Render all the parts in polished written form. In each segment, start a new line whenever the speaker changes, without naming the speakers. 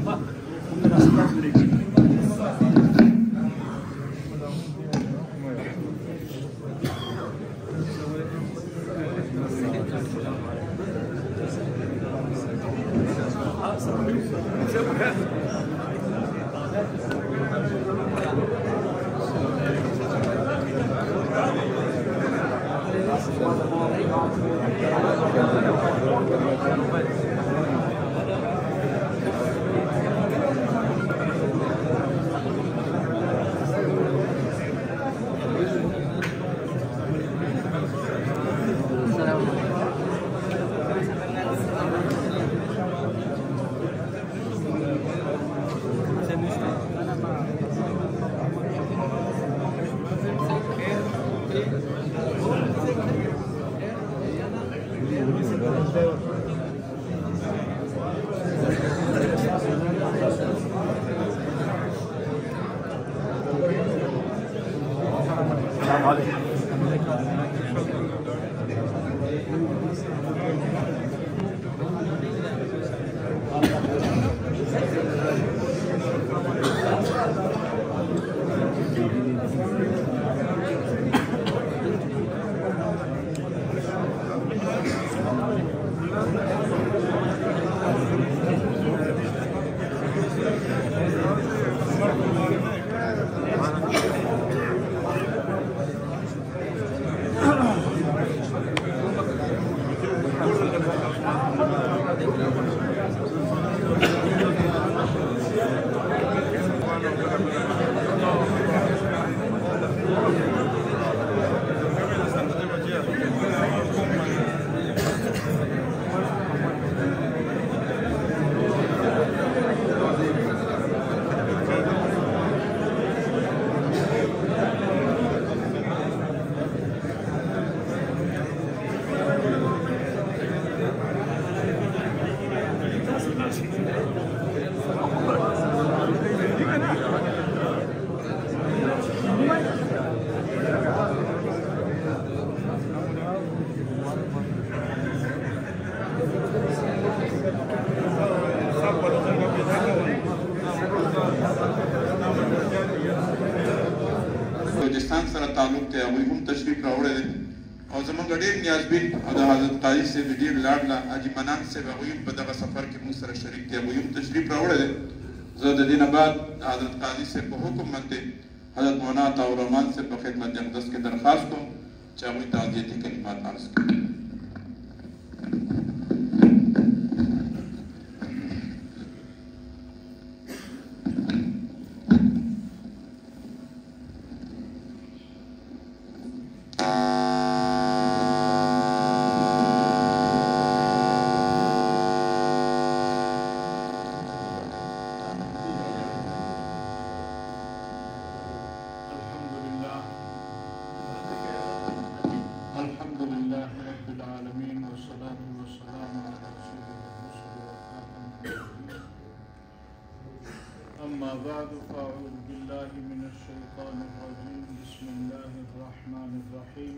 بلوچستان سره تعلق دی هغوی هم تشریف راوړی دی او زموږ ډېر نیازبین او د حضرت قاضي صاحب د ډېر لاډله حاجي منان صاحب هغوی هم په دغه سفر کې موږ سره شریک دي هغوی هم تشریف راوړی دی زه د دې نه بعد حضرت قاضي صاحب په حکم باندې حضرت مولانا عطاء الرحمن صاحب په خدمت اقدس کې درخواست کوم چې هغوی تعزیتي کلمات عرض کړي
أما بعد فأعوذ بالله من الشيطان الرجيم بسم الله الرحمن الرحيم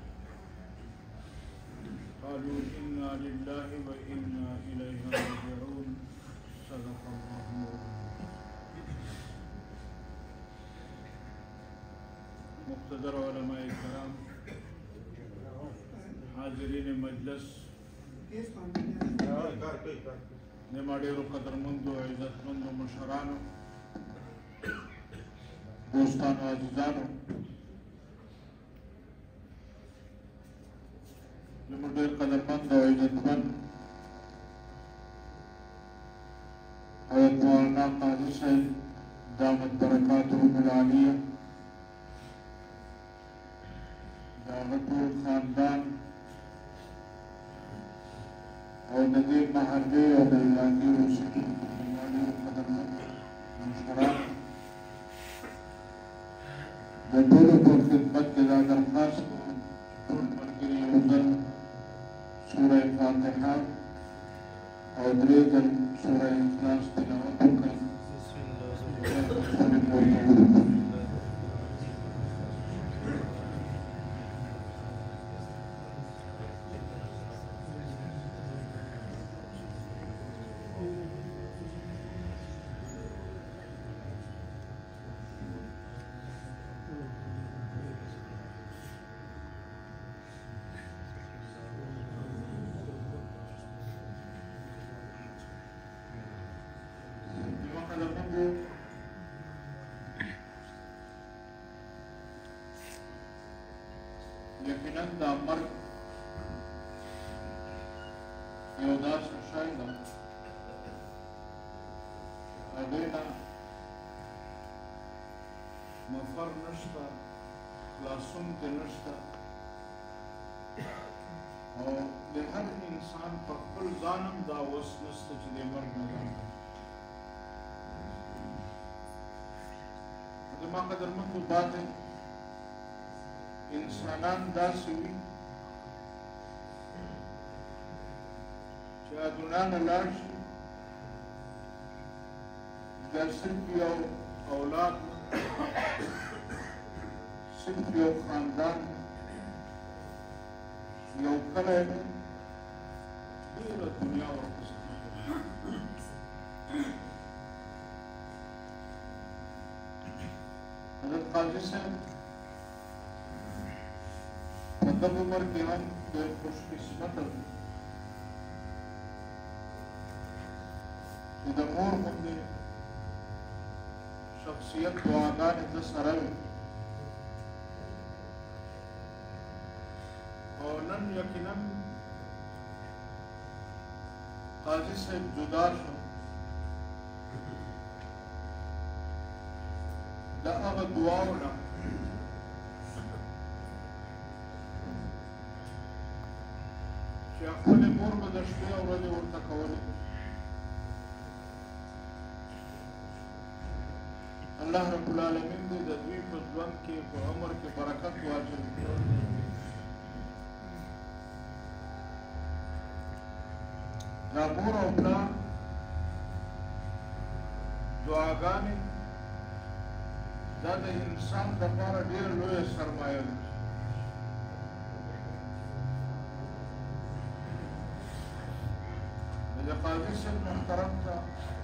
قالوا إنا لله وإنا إليه راجعون صدق الله مقتدر علماء کرام حاضرین مجلس زما ډېرو قدرمندو عزتمندو مشرانو دوستانو عزیزانو زموږ ډېر قدرمند او عزتمند حضرت مولانا قاضي صاحب دامت برکاتهم العالیه د هغه ټول خاندان او د دې محلې او د علاقې اوسېدونکو زما ډېر قدرمند مشران د ټولو په خدمت کې دا درخواست کوم ټول ملګري یو ځل سوره فاتحه او درې ځل سوره اخلاص تلاوت وکړئ دی یقینا دا مرګ یو داسې شی ده هغې نه مفر نشته خلاصون دې نشته او د هر انسان په خپل ځان هم دا وس نشته چې د مرګ نه ځان زما قدرمنو باندې انسانان داسې وي چې دنیا نه لاړ شي بیا صرف یو اولاد صرف یو خاندان یو کلی دی ډېره دنیا ورپسې حضرت قاضي صاحب په دغه عمر کې هم ډېر خوش قسمته دی چې د مور غوندې شخصیت دعاګانې ده سره وي او نن یقینا قاضي صاحب جدا شو د هغه دعاو نه چې خپلې مور به د شپې او ورځې ورته کولې الله رب العالمین دې د دوی په ژوند کې په عمر کې برکت واچوي دا مور او پلار دعاګانې دا د انسان لپاره ډېر لویه سرمایه ده د قاضي صاحب محترم ته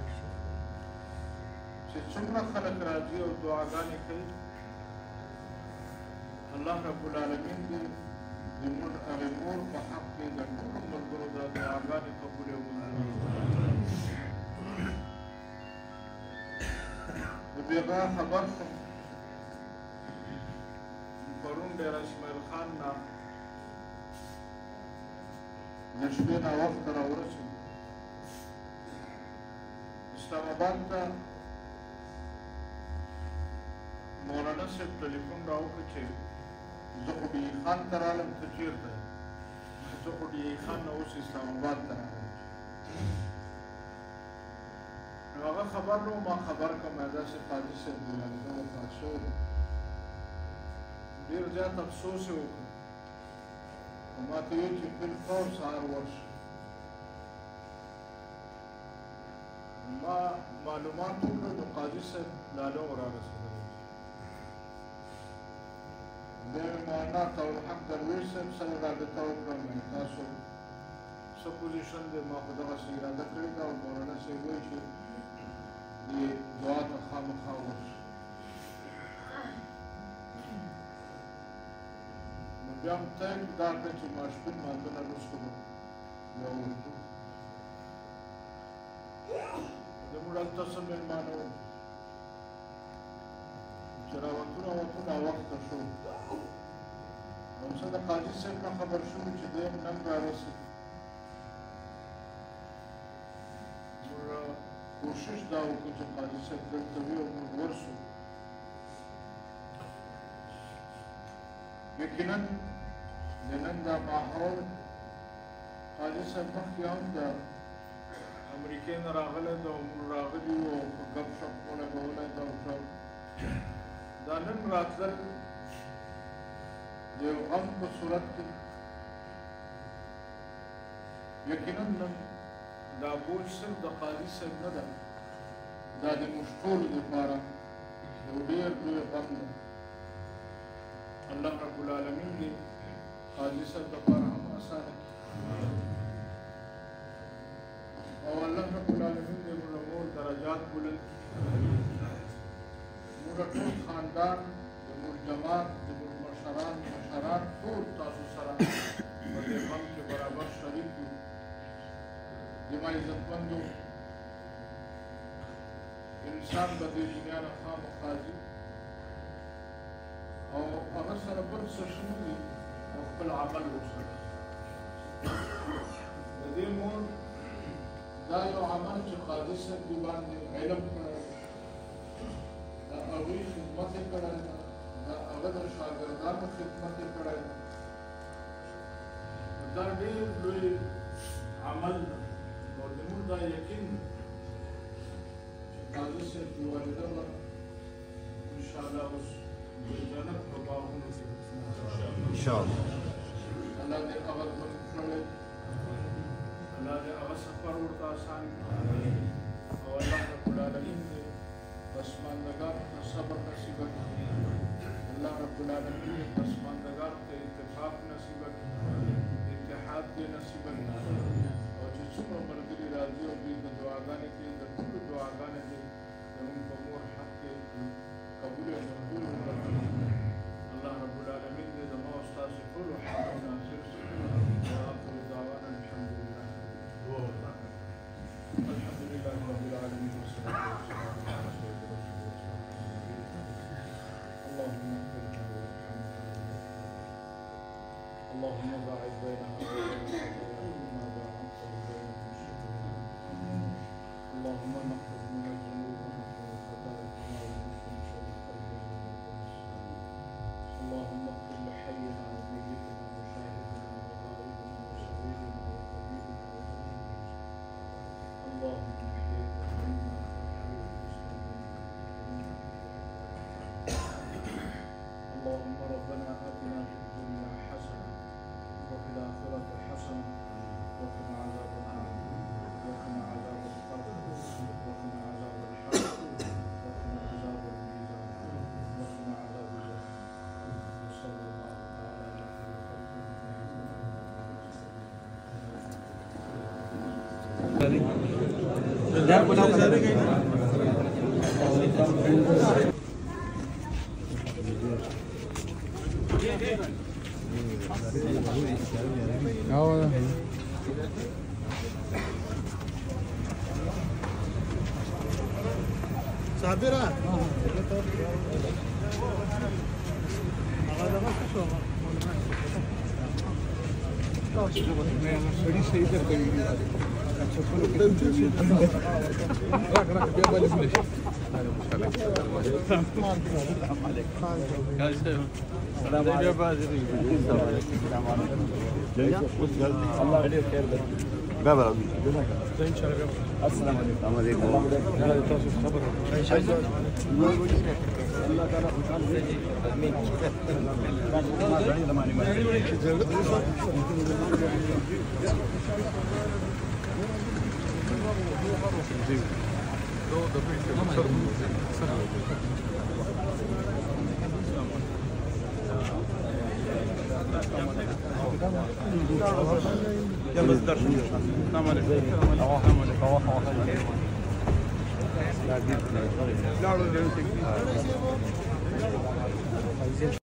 چې څومره خلک راځي او دعاګانې کوي الله رب العالمین دې زموږ هغې مور په حق کې د ټولو ملګرو دا دعاګانې قبولې ومنځوي د بېغا خبر شوم پرون ډېر اسماعیل خان نه د شپې ناوخته راورسېد اسلام آباد ته مولانا صاحب ټلیفون راوکړ چې زه خو ډي خان ته رالم ته چېرته یې زه خو ډي خان نه اوس اسلام آباد ته راغلی نو هغه خبر نو ما خبر کړم داسې قاضي صاحب دی زه وفات شوی دی ډېر زیات افسوس یې وکړ نو ما ته ویل چې بالفور سهار ورشه ما معلومات وکړل نو قاضي صاحب لاله ورارسېدلی بیا مې مولانا طاهرالحق درویش صاحب سره رابطه وکړم تاسو څه پوزیشن دی ما خو دغسې اراده کړې ده او مولانا صاحب وایي چې دې دعا ته خامخا ورشي نو بیا هم طی دا کړه چې ماسپښین لمانځه نه وروسته به بیا ورځو زموږ هلته څه مېلمانه وو چې راوتونه ناوخته شو نو څه د قاضي صاحب نه خبر شوو چې دی هم نن رارسېد موږ کوشش دا وکړو چې قاضي صاحب دلته وي او موږ ورسو یقینا د نن دا ماحول قاضي صاحب مخکې هم د امریکې نه راغلی ده او موږ راغلي وو او ګپ شپ ولګولی ده او دا نن راتلل د یو غم په صورت کې یقینا نن دا بوج صرف د قاضي صاحب نه ده دا د موږ ټولو دپاره یو ډېر لوی غم ده الله رب العالمین دې قاضي صاحب دپاره هم اسانه کړي او الله رب العالمین دې موږ مور درجات بلند موږ ټول خاندان زموږ جماعت زموږ مشران ټول تاسو سره په دې غم کې برابر شریک یو زما عزتمندو انسان به دې دنیا نه خامخا ځي او هغه سره بل څه شنه وي او خپل عمل ورسره د دې مور دا یو عمل چې قاضي صاحب دې باندې علم کړی د هغوی خدمت یې کړی ده د هغه د شاګردانو خدمت یې کړی ده دا ډېر لوی عمل ده او زموږ دا یقین ده چې قاضي صاحب دې والده به انشاءالله اوس د جنت په باغونو کې انشاءالله الله دې هغه ژوند کړی الله دې هغه سفر ورته آسان کړي او الله رب العالمین دې پسماندگان ته صبر نصیب کړي الله رب العالمین دې پسماندگان ته اتفاق نصیب کړي اتحاد دې نصیب کړي او چې څومره ملګري راځي او دوی د دعاګانې کوي د ټولو دعاګانې دې زموږ په مور حق کې قبول او منظور وکړي الله رب العالمین دې زما او ستاسو ټولو حقونه حاصل کړي وآخر دعوانا الحمد لله الحمد لله رب العالمين والصلاة والسلام على سيدنا رسول الله اللهم اغفر لنا وارحمنا اللهم باعد بيننا وبين خطايانا ما باعدت بين المشركين اللهم نقض من الذنوب ونحن الخطايا كما يملك من شر القلب اللهم اغفر لحينا وميتنا وشاهدنا وغائبنا وشهيدنا وطبيبنا اللهم احييك منا واحيي المسلمين اللهم ربنا اتنا في الدنيا حسنه وفي الاخره حسنه وقنا عذاب النار وقنا عذاب القبر وقنا عذاب الحرب وقنا عذاب الميزان وقنا عذاب الجنه وصلى الله تعالى على خير خلقه
صابرة يلا الدرس السلام عليكم